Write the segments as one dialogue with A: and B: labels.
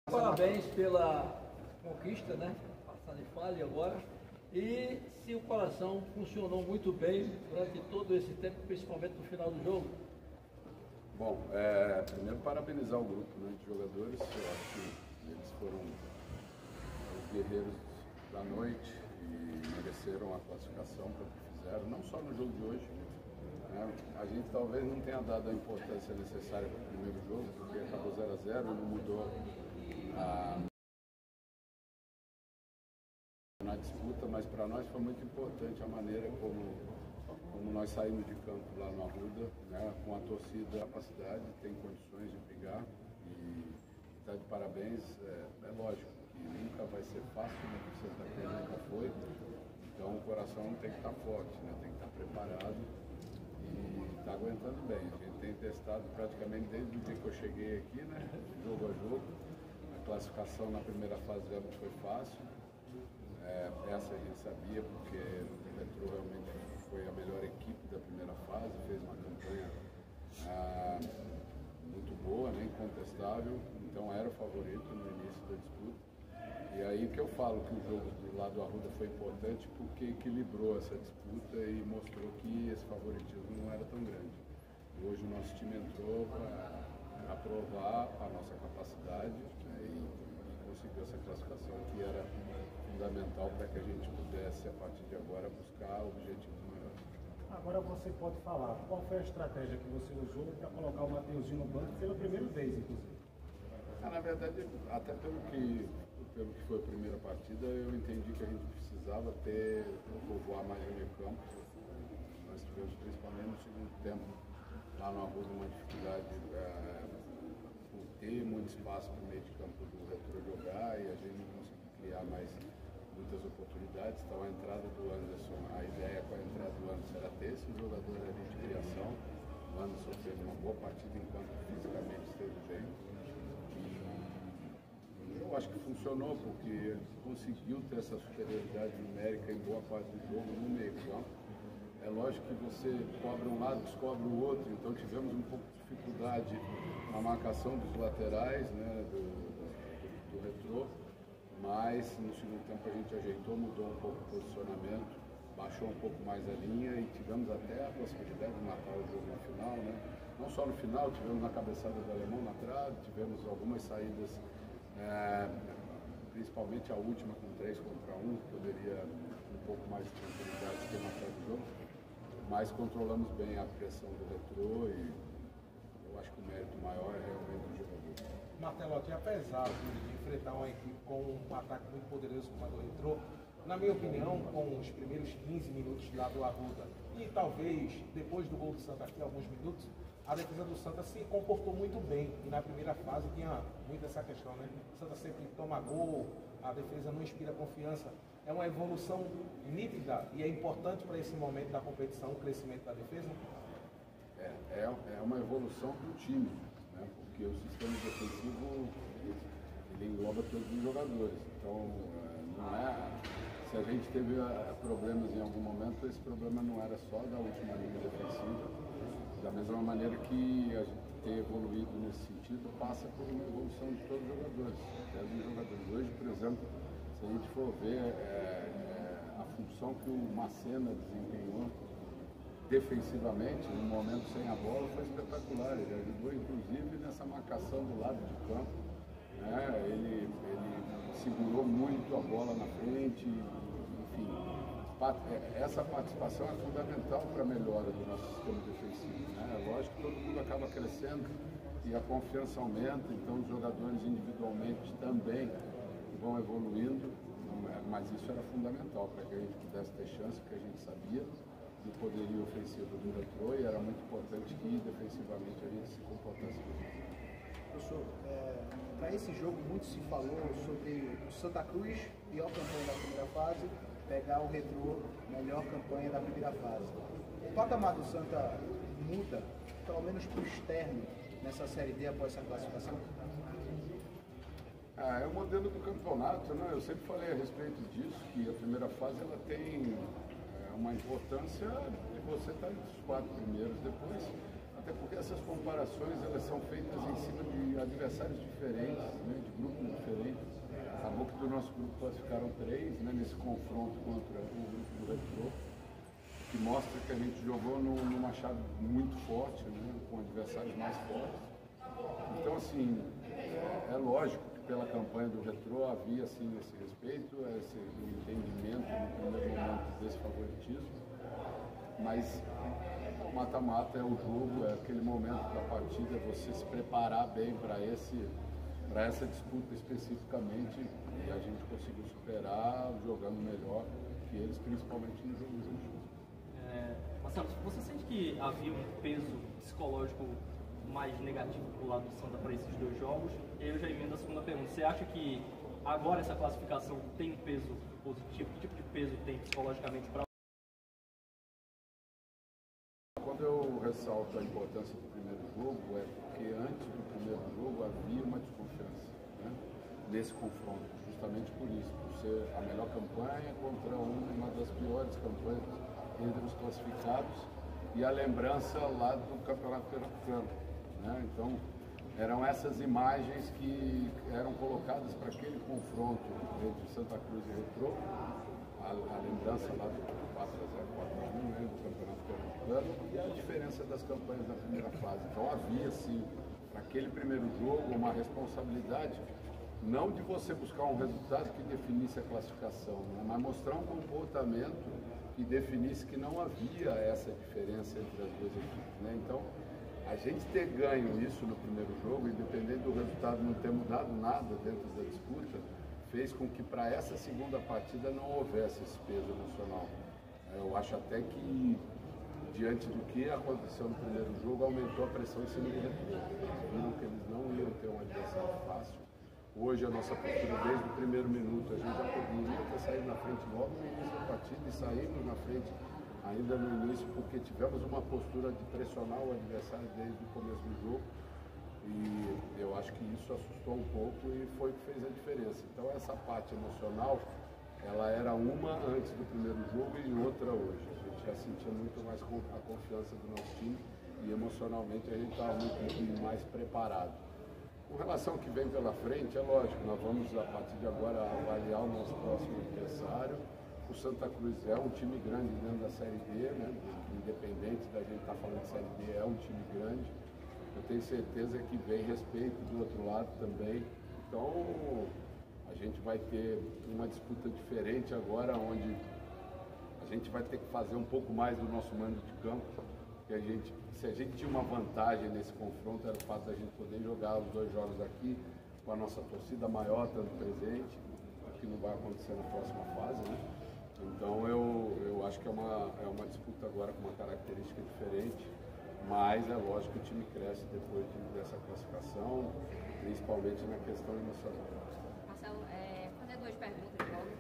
A: Parabéns pela conquista, né? Passando em fase agora. E se o coração funcionou muito bem durante todo esse tempo, principalmente no final do jogo?
B: Bom, primeiro parabenizar o grupo, né, de jogadores. Eu acho que eles foram os guerreiros da noite e mereceram a classificação pelo que fizeram, não só no jogo de hoje. Né? A gente talvez não tenha dado a importância necessária para o primeiro jogo, porque acabou 0 a 0 e não mudou na disputa, mas para nós foi muito importante a maneira como nós saímos de campo lá no Arruda, né, com a torcida, capacidade, tem condições de brigar e está de parabéns. É lógico que nunca vai ser fácil, né, porque Santa Cruz nunca foi, então o coração tem que estar forte, né, tem que estar preparado e está aguentando bem. A gente tem testado praticamente desde o dia que eu cheguei aqui, né, jogo a jogo. A classificação na primeira fase já não foi fácil. Essa a gente sabia, porque o Retrô realmente foi a melhor equipe da primeira fase, fez uma campanha muito boa, né, incontestável, então era o favorito no início da disputa. E aí que eu falo que o jogo do lado do Arruda foi importante, porque equilibrou essa disputa e mostrou que esse favoritismo não era tão grande. E hoje o nosso time entrou para provar a nossa capacidade, né, e conseguiu essa classificação que era fundamental para que a gente pudesse, a partir de agora, buscar objetivos maiores.
C: Agora você pode falar, qual foi a estratégia que você usou para colocar o Mateuzinho no banco pela primeira vez, inclusive?
B: Na verdade, até pelo que foi a primeira partida, eu entendi que a gente precisava povoar mais o meio campo. Nós tivemos, principalmente no segundo tempo, lá no Arruda, uma dificuldade por ter muito espaço para o meio de campo do Retrô jogar, e a gente não conseguiu criar muitas oportunidades. Então a entrada do Anderson, a ideia com a entrada do Anderson era ter esse jogador ali de criação. O Anderson fez uma boa partida enquanto fisicamente esteve bem. E eu acho que funcionou, porque ele conseguiu ter essa superioridade numérica em boa parte do jogo no meio campo. É lógico que você cobre um lado, descobre o outro, então tivemos um pouco de dificuldade na marcação dos laterais, né, do Retrô, mas no segundo tempo a gente ajeitou, mudou um pouco o posicionamento, baixou um pouco mais a linha e tivemos até a possibilidade de matar o jogo no final, né? Não só no final, tivemos na cabeçada do Alemão na trave, tivemos algumas saídas, principalmente a última com 3 contra 1, que poderia um pouco mais de tranquilidade ter matado o jogo, mas controlamos bem a pressão do Retrô e eu acho que o mérito maior é realmente do jogador.
C: Martelotti, apesar de enfrentar uma equipe com um ataque muito poderoso como a do Retrô, na minha opinião, com os primeiros 15 minutos lá do Arruda e talvez depois do gol do Santa aqui, alguns minutos, a defesa do Santa se comportou muito bem. E na primeira fase tinha muito essa questão, né? O Santa sempre toma gol, a defesa não inspira confiança. É uma evolução nítida e é importante para esse momento da competição, o crescimento da defesa?
B: É uma evolução do time, né? Porque o sistema defensivo ele engloba todos os jogadores. Então, se a gente teve problemas em algum momento, esse problema não era só da última linha defensiva. Da mesma maneira que a gente ter evoluído nesse sentido passa por uma evolução de todos os jogadores, até dos jogadores. Hoje, por exemplo, se a gente for ver a função que o Macena desempenhou defensivamente, no momento sem a bola, foi espetacular. Ele ajudou, inclusive, nessa marcação do lado de campo. Né? Ele segurou muito a bola na frente, enfim. Essa participação é fundamental para a melhora do nosso sistema defensivo. Né? Lógico que todo mundo acaba crescendo e a confiança aumenta, então os jogadores individualmente também vão evoluindo, mas isso era fundamental para que a gente pudesse ter chance, porque a gente sabia do poderio ofensivo do Retrô e era muito importante que defensivamente a gente se comportasse bem.
D: Professor, para esse jogo muito se falou sobre o Santa Cruz, pior campanha da primeira fase, pegar o Retrô, melhor campanha da primeira fase. O patamar do Santa muda, pelo menos para o externo, nessa Série D após essa classificação?
B: É o modelo do campeonato, né? Eu sempre falei a respeito disso, que a primeira fase ela tem uma importância de você estar entre os 4 primeiros depois, até porque essas comparações elas são feitas em cima de adversários diferentes, né, de grupos diferentes. nosso grupo classificaram 3, né, nesse confronto contra o grupo do Retrô, que mostra que a gente jogou numa chave muito forte, né, com adversários mais fortes. Então, assim, é lógico que pela campanha do Retrô havia, assim, esse respeito, esse entendimento no primeiro momento desse favoritismo, mas o mata-mata é o jogo, é aquele momento da partida, você se preparar bem para essa disputa especificamente, e a gente conseguiu superar jogando melhor que eles, principalmente no jogo de hoje.
E: Marcelo, você sente que havia um peso psicológico mais negativo pro lado do Santa para esses 2 jogos? E aí eu já emendo a segunda pergunta. Você acha que agora essa classificação tem um peso positivo? Que tipo de peso tem psicologicamente para...
B: Quando eu ressalto a importância do primeiro jogo, é porque antes do primeiro jogo havia uma desconfiança, né, nesse confronto, justamente por isso, por ser a melhor campanha contra uma das piores campanhas entre os classificados e a lembrança lá do Campeonato Pernambucano, né? Então, eram essas imagens que eram colocadas para aquele confronto entre Santa Cruz e Retrô, a lembrança lá do 4-0, 4-1, né, do Campeonato Pernambucano, e a diferença das campanhas da primeira fase. Então havia, sim, para aquele primeiro jogo, uma responsabilidade, não de você buscar um resultado que definisse a classificação, né, mas mostrar um comportamento que definisse que não havia essa diferença entre as duas equipes, né? Então, a gente ter ganho isso no primeiro jogo, independente do resultado não ter mudado nada dentro da disputa, fez com que para essa segunda partida não houvesse esse peso emocional. Eu acho até que, diante do que aconteceu no primeiro jogo, aumentou a pressão em cima do Retrô. Eles viram que eles não iam ter um adversário fácil. Hoje, a nossa postura, desde o primeiro minuto, a gente já poderia ter saído na frente logo no início da partida e saímos na frente ainda no início, porque tivemos uma postura de pressionar o adversário desde o começo do jogo. E eu acho que isso assustou um pouco e foi o que fez a diferença. Então essa parte emocional, ela era uma antes do primeiro jogo e outra hoje. A gente já sentia muito mais a confiança do nosso time e emocionalmente a gente estava muito mais preparado. Com relação ao que vem pela frente, é lógico, nós vamos a partir de agora avaliar o nosso próximo adversário. O Santa Cruz é um time grande dentro da Série D, né? Independente da gente estar falando de Série D, é um time grande. Eu tenho certeza que vem respeito do outro lado também. Então, a gente vai ter uma disputa diferente agora, onde a gente vai ter que fazer um pouco mais do nosso mando de campo. Que se a gente tinha uma vantagem nesse confronto, era o fato da gente poder jogar os 2 jogos aqui com a nossa torcida maior estando presente, o que não vai acontecer na próxima fase, né? Então, eu acho que é uma disputa agora com uma característica diferente. Mas é lógico que o time cresce depois dessa classificação, principalmente na questão emocional.
F: Marcelo, fazer 2 perguntas logo.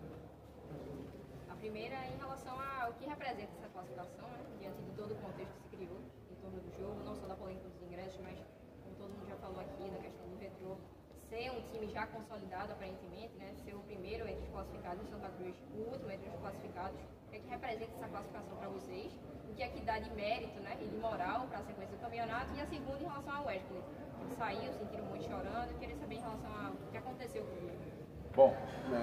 F: A primeira é em relação ao que representa essa classificação, né, diante de todo o contexto que se criou em torno do jogo, não só da polêmica dos ingressos, mas como todo mundo já falou aqui, da questão do Retrô, ser um time já consolidado aparentemente, né, ser o primeiro entre os classificados em Santa Cruz, o último entre os classificados. O que é que representa essa classificação para vocês? O que é que dá de mérito, né, e de moral para a sequência do campeonato? E a segunda em relação ao Wesley. Ele saiu, sentiram muito chorando. Eu queria saber em relação ao que aconteceu com ele.
B: Bom,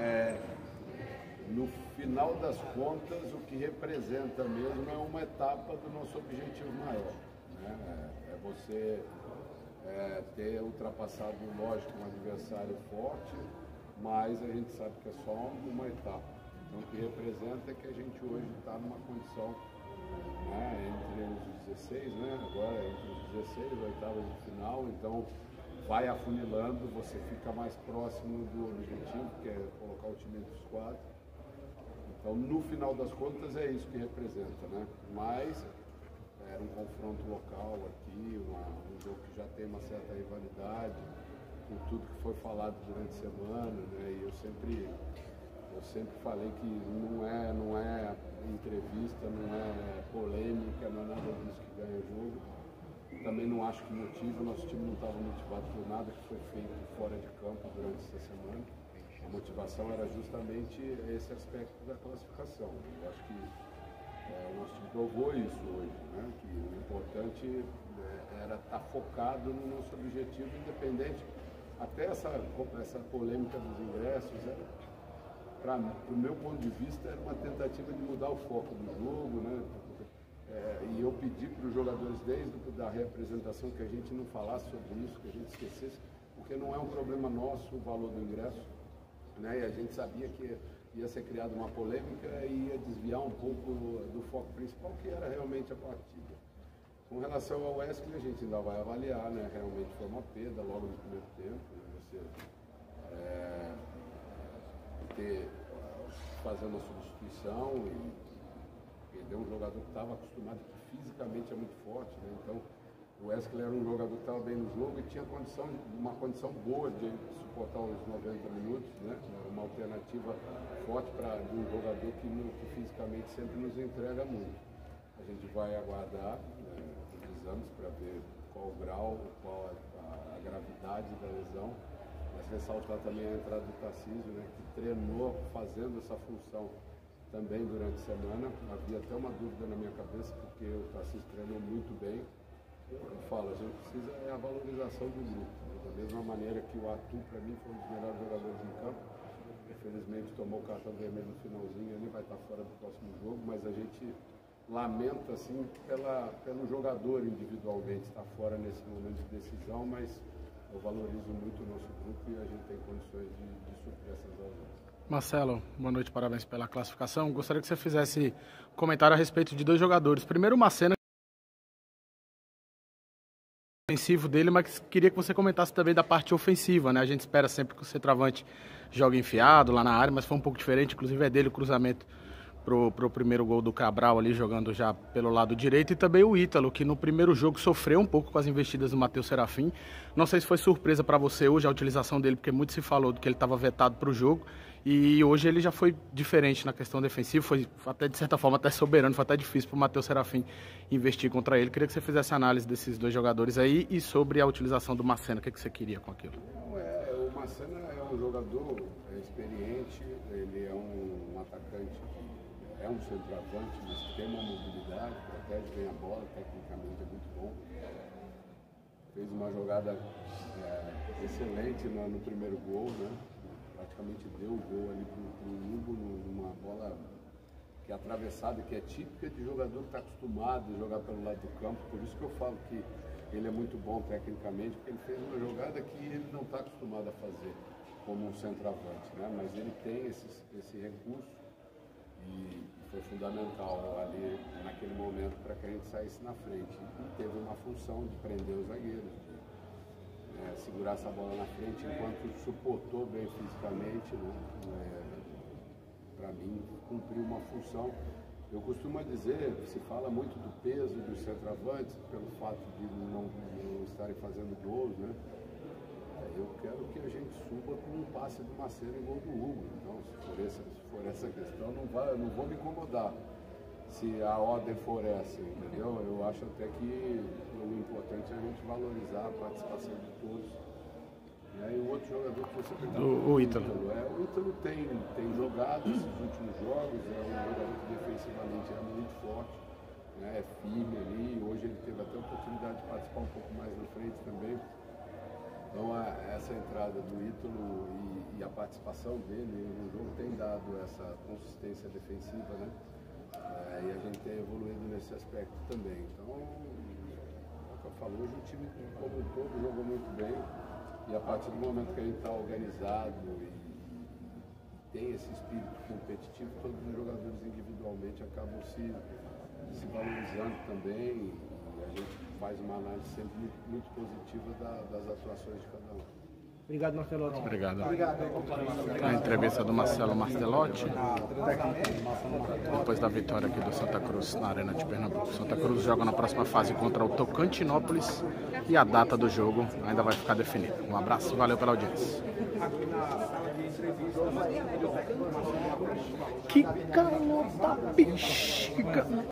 B: no final das contas, o que representa mesmo é uma etapa do nosso objetivo maior, né? É você ter ultrapassado, lógico, um adversário forte, mas a gente sabe que é só uma etapa. Então, o que representa é que a gente hoje está numa condição, né, entre os 16, né, agora entre os 16, oitavas de final, então vai afunilando, você fica mais próximo do objetivo, que é colocar o time entre os 4. Então, no final das contas, é isso que representa, né? Mas era um confronto local aqui, um jogo que já tem uma certa rivalidade, com tudo que foi falado durante a semana, né? E eu sempre falei que não é entrevista, não é polêmica, não é nada disso que ganha jogo. Também não acho que motiva, nosso time não estava motivado por nada que foi feito fora de campo durante essa semana. A motivação era justamente esse aspecto da classificação. Eu acho que o nosso time provou isso hoje, né? Que o importante era estar focado no nosso objetivo, independente até essa polêmica dos ingressos, do meu ponto de vista, era uma tentativa de mudar o foco do jogo, né? E eu pedi para os jogadores, desde a reapresentação, que a gente não falasse sobre isso, que a gente esquecesse, porque não é um problema nosso o valor do ingresso, né? E a gente sabia que ia ser criada uma polêmica e ia desviar um pouco do foco principal, que era realmente a partida. Com relação ao Wesley, a gente ainda vai avaliar, né? Realmente foi uma perda logo no primeiro tempo, né? Você fazer uma substituição e perder um jogador que estava acostumado, que fisicamente é muito forte, né? Então, o Wesley era um jogador que estava bem no jogo e tinha uma condição boa de suportar os 90 minutos, né? Uma alternativa forte para um jogador que fisicamente sempre nos entrega muito. A gente vai aguardar os exames para ver qual o grau, qual a gravidade da lesão, mas ressaltar também a entrada do Tarcísio, né? Que treinou fazendo essa função também durante a semana. Havia até uma dúvida na minha cabeça, porque o Tarcísio treinou muito bem. Eu falo, a gente precisa a valorização do grupo, né? Da mesma maneira que o Arthur, para mim, foi um dos melhores jogadores em campo. Infelizmente tomou o cartão vermelho no finalzinho, ele vai estar fora do próximo jogo, mas a gente lamenta assim pelo jogador individualmente estar fora nesse momento de decisão, mas eu valorizo muito o nosso grupo e a gente tem condições de suprir essas ausências.
G: Marcelo, boa noite, parabéns pela classificação. Gostaria que você fizesse um comentário a respeito de dois jogadores. Primeiro, uma cena ofensivo dele, mas queria que você comentasse também da parte ofensiva, né? A gente espera sempre que o centroavante jogue enfiado lá na área, mas foi um pouco diferente, inclusive é dele o cruzamento pro primeiro gol do Cabral ali, jogando já pelo lado direito, e também o Ítalo, que no primeiro jogo sofreu um pouco com as investidas do Matheus Serafim. Não sei se foi surpresa para você hoje a utilização dele, porque muito se falou do que ele estava vetado para o jogo, e hoje ele já foi diferente na questão defensiva, foi até de certa forma até soberano, foi até difícil para o Matheus Serafim investir contra ele. Queria que você fizesse análise desses dois jogadores aí e sobre a utilização do Macena, o que você queria com aquilo?
B: O Macena é um jogador experiente, ele é um atacante que é um centroavante, mas tem uma mobilidade, protege bem a bola, tecnicamente é muito bom. Fez uma jogada excelente no primeiro gol, né? Praticamente deu o gol ali para o Hugo numa bola que é atravessada, que é típica de jogador que está acostumado a jogar pelo lado do campo. Por isso que eu falo que ele é muito bom tecnicamente, porque ele fez uma jogada que ele não está acostumado a fazer como um centroavante, né? Mas ele tem esse recurso e foi fundamental ali naquele momento para que a gente saísse na frente. E teve uma função de prender os zagueiros, de segurar essa bola na frente enquanto suportou bem fisicamente, né? Para mim, cumpriu uma função. Eu costumo dizer, se fala muito do peso dos centroavantes, pelo fato de não estarem fazendo gols, né? Eu quero que a gente suba com um passe do Macena e gol do Hugo. Então, se for essa questão, não vou me incomodar se a ordem for essa, entendeu? Eu acho até que o importante é a gente valorizar a participação de todos. E o outro jogador que você perguntou,
G: o Ítalo.
B: O Ítalo tem jogado esses últimos jogos, é um jogador que defensivamente é muito forte, né? É firme ali. Hoje ele teve até a oportunidade de participar um pouco mais na frente também. Então, essa entrada do Ítalo e a participação dele no jogo tem dado essa consistência defensiva, né? E a gente tem evoluído nesse aspecto também. Então, como eu falo, hoje o time como um todo jogou muito bem. E a partir do momento que a gente está organizado e tem esse espírito competitivo, todos os jogadores individualmente acabam se valorizando também. E a gente faz uma análise sempre muito positiva das atuações de cada um.
D: Obrigado, Martelotti.
G: Obrigado. A entrevista do Marcelo Martelotti, depois da vitória aqui do Santa Cruz na Arena de Pernambuco. Santa Cruz joga na próxima fase contra o Tocantinópolis e a data do jogo ainda vai ficar definida. Um abraço e valeu pela audiência. Que calor da bexiga!